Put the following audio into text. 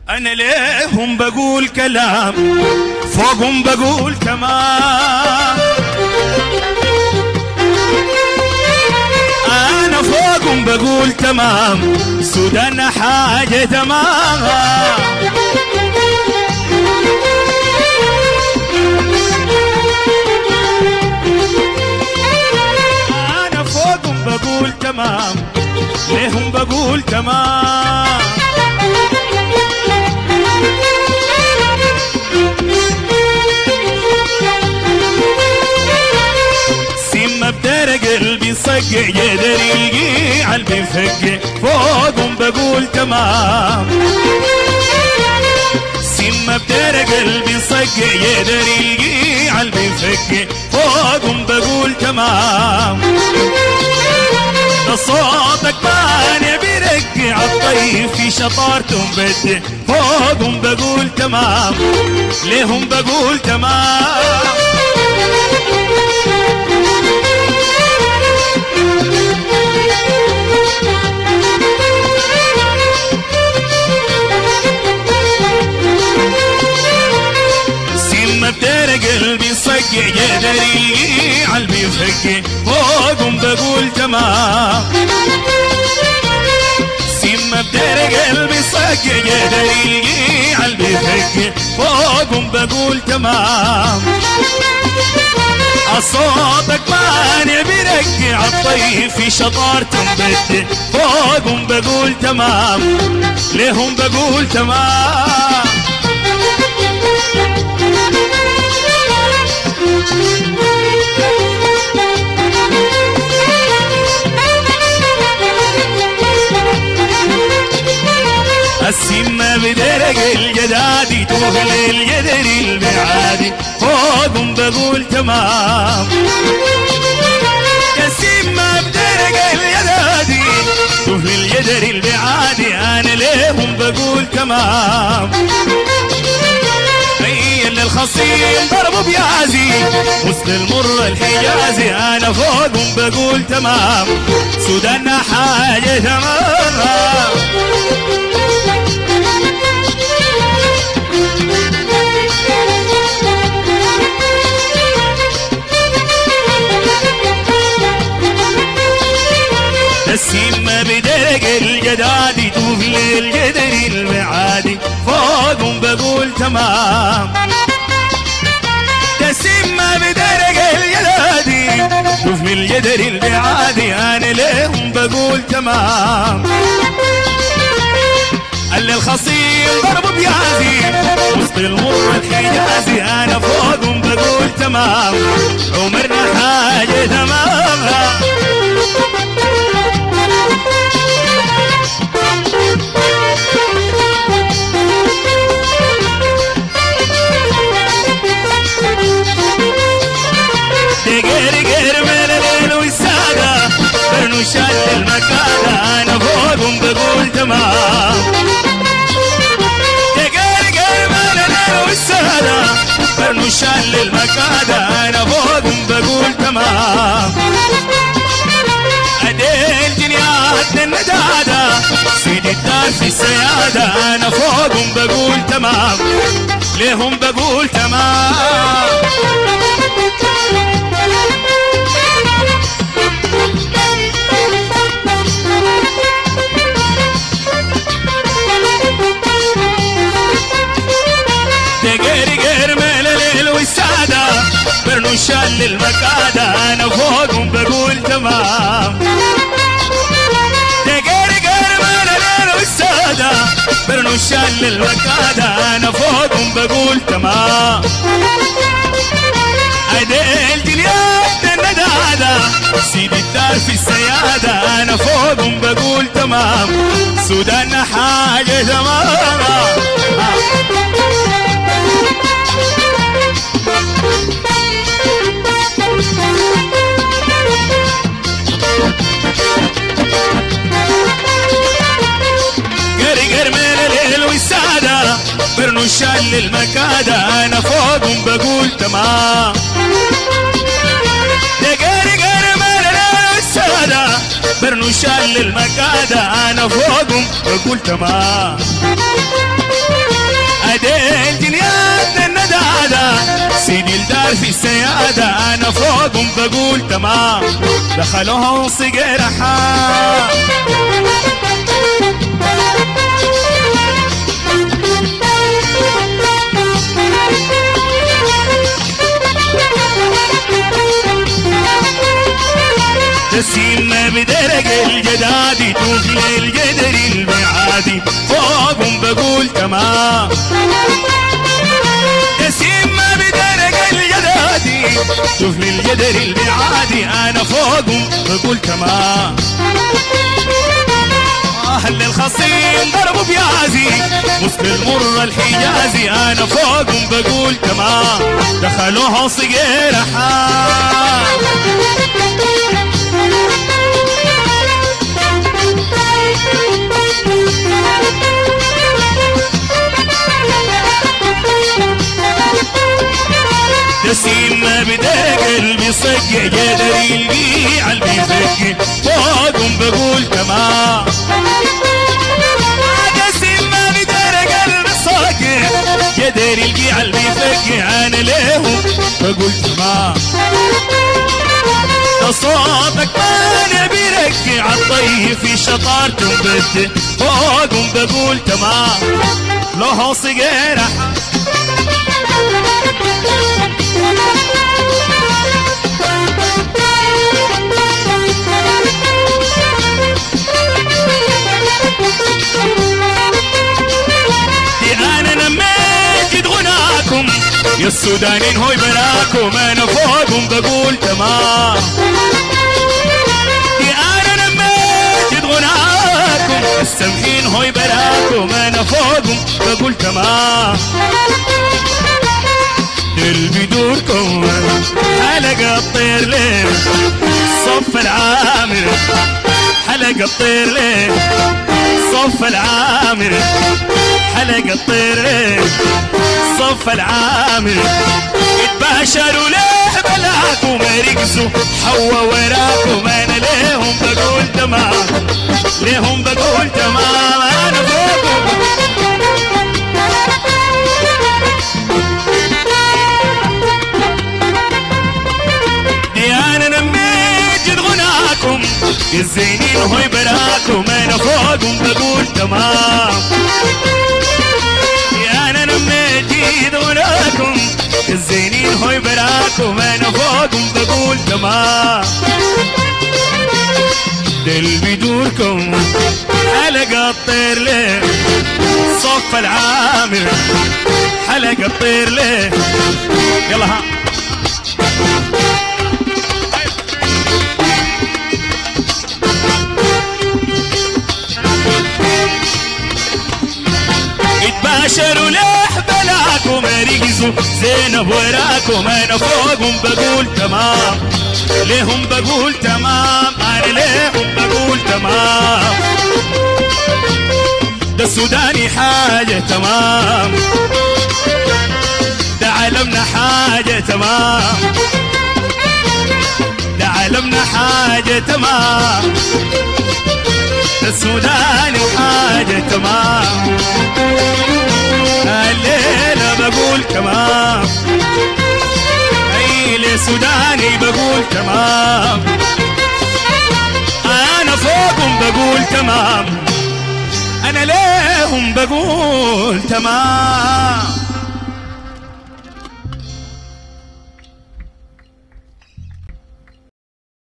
أنا ليهم بقول كلام فوقهم بقول كمان، أنا فوقهم بقول تمام، سودان حاجة تمام. أنا فوقهم بقول تمام، ليهم بقول تمام. سيما بدار قلبي صقع يقدر يلقي عالبي فقع، فوقهم بقول تمام. سيما بدار قلبي صقع يقدر يلقي عالبي فقع، فوقهم بقول تمام. ده صوتك مانع بيرقع الطيف في شطارتهم بدي، فوقهم بقول تمام، ليهم بقول تمام. سيما بدار قلبي صقع يقدر يلقي عالبي فقع، فوقهم بقول تمام. سيما بدار قلبي صقع يقدر يلقي عالبي فقع، فوقهم بقول تمام. صوتك مانع بيرقع الطيف في شطارتهم بدي، فوقهم بقول تمام، ليهم بقول تمام. السما بدرق الجدادي توهل الجدر البعادي، فوقهم بقول تمام. السما بدرق الجدادي توهل الجدر البعادي، انا ليهم بقول تمام. هي اللي الخصيم ضربوا بيازي وسط المر الحجازي، انا فوقهم بقول تمام، سوداننا حاجه تمام. السما بدرق الجدادي توفل الجدر المعادي، فوقهم بقول تمام. السما بدرق الجدادي توفل الجدر المعادي، انا ليهم بقول تمام. اللي الخصيم ضربوا بيازي وسط المر الحجازي، انا فوقهم بقول تمام، عمرنا حاجه تمام. تقرقر من الليل والسادة برنوشات المكادة، أنا فوقهم بقول تمام. تقرقر من الليل والسادة برنوشات المكادة، أنا فوقهم بقول تمام. أدين جنيات الندادة سيد الدار في السيادة، أنا فوقهم بقول تمام، ليهم بقول تمام. تقرقر من الليل والسادة برنوشال المكادة، أنا فوقهم بقول تمام. تقرقر من الليل والسادة برنوشال المكادة، أنا فوقهم بقول تمام. أدين جنيات الندادة سيد الدار في السيادة، أنا فوقهم بقول تمام، سوداننا حاجة تمام. قرقر من الليل والسادة برنوشال المكادة، أنا فوقهم بقول تمام. تقرقر من الليل والسادة برنوشال المكادة، أنا فوقهم بقول تمام. في السيادة أنا فوقهم بقول تمام. دخلوهم صقر حار تسيم ما بدرج الجدادي توفي الجدر المعادي فوقهم بقول تمام. تسيم ما بدرج الجدادي توفي الجدر المعادي أنا فوقهم بقول تمام. أهل الخصيم ضربوا بيازي مسك المر الحجازي أنا فوقهم بقول تمام. دخلوها صقير حار تسيم ما بدق قلبي صقع قدر يلقي عالبي يفكي فوقهم بقول تمام. تسيم ما بدق قلبي صقع قدر يلقي عالبي يفكي أنا ليهم بقول تمام. صوتك ما نبي يركي عالطيف في شطارتهم بده فوقهم بقول تمام. لو صقيرة يا السودانيين هوي براكم أنا فوقهم بقول تمام. يا أنا نميت غناكم السمحين هوي براكم أنا فوقهم بقول تمام. دل بدوركم حلقة الطير ليه صف العامر حلقة الطير ليه صف العامر حلقة الطير ليه صف العامر يتباشروا ليه بلاكم يرقصوا حوا وراكم أنا ليهم بقول تمام. ليهم بقول تمام أنا فوقهم. أنا نميت غناكم الزينين هوي براكم أنا فوقهم بقول تمام. أنا نميت غناكم الزينين هوي براكم أنا فوقهم بقول تمام. دل بدوركم حلقة الطير ليه صف العامر حلقة الطير ليه يلا ها يتباشروا ليه بلاكم يرقصوا زينب وراكم أنا فوقهم بقول تمام. ليهم بقول تمام أنا ليهم بقول تمام. ده السوداني حاجة تمام ده عالمنا حاجة تمام ده عالمنا حاجة تمام. ده السوداني حاجة تمام الليلة بقول تمام. أي لسوداني بقول تمام أنا فوقهم بقول تمام. أنا ليهم بقول تمام.